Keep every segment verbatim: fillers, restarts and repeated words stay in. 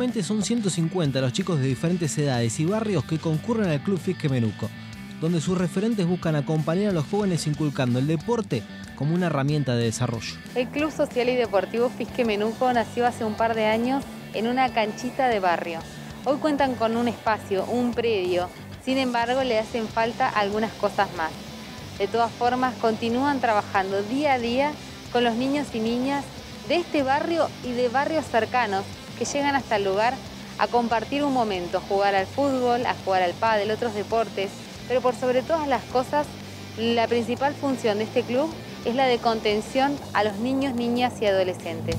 Actualmente son ciento cincuenta los chicos de diferentes edades y barrios que concurren al Club Fisque Menuco, donde sus referentes buscan acompañar a los jóvenes inculcando el deporte como una herramienta de desarrollo. El Club Social y Deportivo Fisque Menuco nació hace un par de años en una canchita de barrio. Hoy cuentan con un espacio, un predio, sin embargo le hacen falta algunas cosas más. De todas formas, continúan trabajando día a día con los niños y niñas de este barrio y de barrios cercanos que llegan hasta el lugar a compartir un momento, jugar al fútbol, a jugar al pádel, otros deportes, pero por sobre todas las cosas, la principal función de este club es la de contención a los niños, niñas y adolescentes.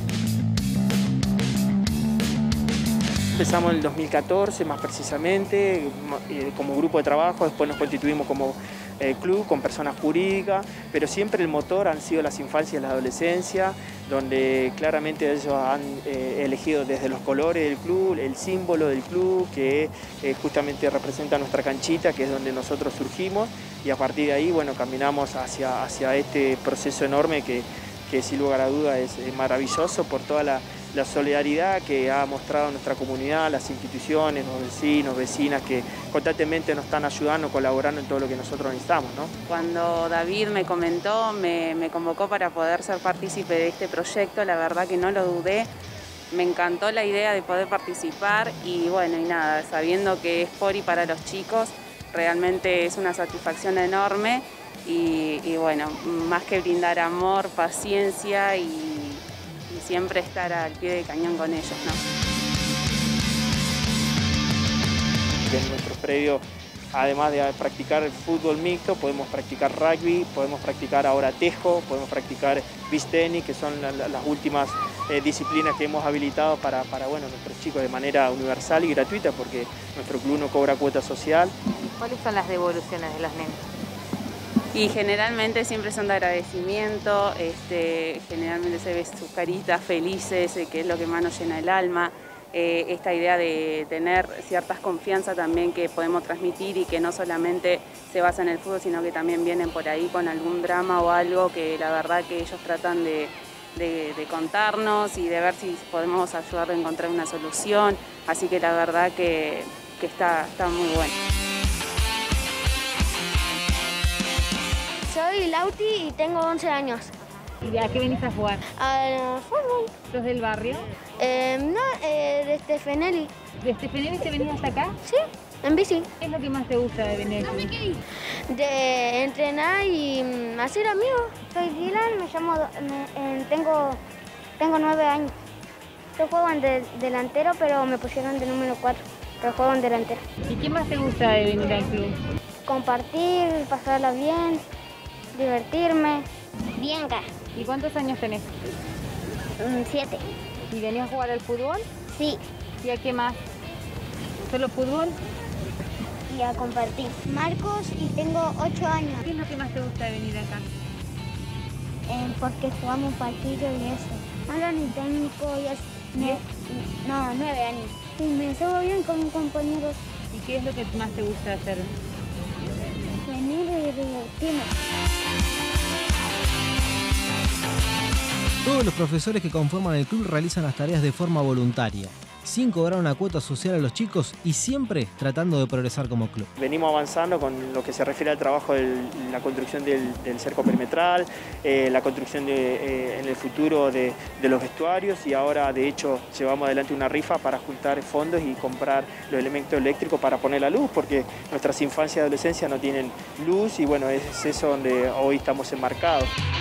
Empezamos en el dos mil catorce, más precisamente, como grupo de trabajo, después nos constituimos como eh, club con personas jurídicas, pero siempre el motor han sido las infancias y la adolescencia, donde claramente ellos han eh, elegido desde los colores del club, el símbolo del club, que eh, justamente representa nuestra canchita, que es donde nosotros surgimos, y a partir de ahí, bueno, caminamos hacia, hacia este proceso enorme que, que sin lugar a duda es, es maravilloso por toda la la solidaridad que ha mostrado nuestra comunidad, las instituciones, los vecinos, vecinas que constantemente nos están ayudando, colaborando en todo lo que nosotros necesitamos, ¿no? Cuando David me comentó, me, me convocó para poder ser partícipe de este proyecto, la verdad que no lo dudé, me encantó la idea de poder participar y bueno, y nada, sabiendo que es por y para los chicos, realmente es una satisfacción enorme y, y bueno, más que brindar amor, paciencia y siempre estar al pie de cañón con ellos, ¿no? En nuestro predio, además de practicar el fútbol mixto, podemos practicar rugby, podemos practicar ahora tejo, podemos practicar beach tennis, que son la, la, las últimas eh, disciplinas que hemos habilitado para, para bueno, nuestros chicos de manera universal y gratuita, porque nuestro club no cobra cuota social. ¿Cuáles son las devoluciones de los nenes? Y generalmente siempre son de agradecimiento, este, generalmente se ve sus caritas felices, que es lo que más nos llena el alma. Eh, esta idea de tener ciertas confianza también que podemos transmitir y que no solamente se basa en el fútbol, sino que también vienen por ahí con algún drama o algo que la verdad que ellos tratan de, de, de contarnos y de ver si podemos ayudar a encontrar una solución. Así que la verdad que, que está, está muy bueno. Soy Lauti y tengo once años. ¿Y a qué venís a jugar? Al fútbol. ¿Los del barrio? Eh, no, eh, de Stefanelli. ¿De Stefanelli te venís hasta acá? Sí, en bici. ¿Qué es lo que más te gusta de venir aquí? De entrenar y um, hacer amigos. Soy Dylan, me llamo, me, eh, tengo, tengo nueve años. Yo juego en de, delantero, pero me pusieron de número cuatro. Pero juego en delantero. ¿Y qué más te gusta de venir al club? Compartir, pasarla bien, divertirme. Bianca. ¿Y cuántos años tenés? Um, siete. ¿Y venís a jugar al fútbol? Sí. ¿Y a qué más? ¿Solo fútbol? Y a compartir. Marcos y tengo ocho años. ¿Qué es lo que más te gusta de venir acá? Eh, porque jugamos partido y eso. Ahora ni técnico y es... ¿Diez? No, nueve años. Y me llevo bien con mis compañeros. ¿Y qué es lo que más te gusta hacer? Venir y divertirme. Todos los profesores que conforman el club realizan las tareas de forma voluntaria, sin cobrar una cuota social a los chicos y siempre tratando de progresar como club. Venimos avanzando con lo que se refiere al trabajo de la construcción del, del cerco perimetral, eh, la construcción de, eh, en el futuro de, de los vestuarios y ahora de hecho llevamos adelante una rifa para juntar fondos y comprar los elementos eléctricos para poner la luz, porque nuestras infancias y adolescencias no tienen luz y bueno, es eso donde hoy estamos enmarcados.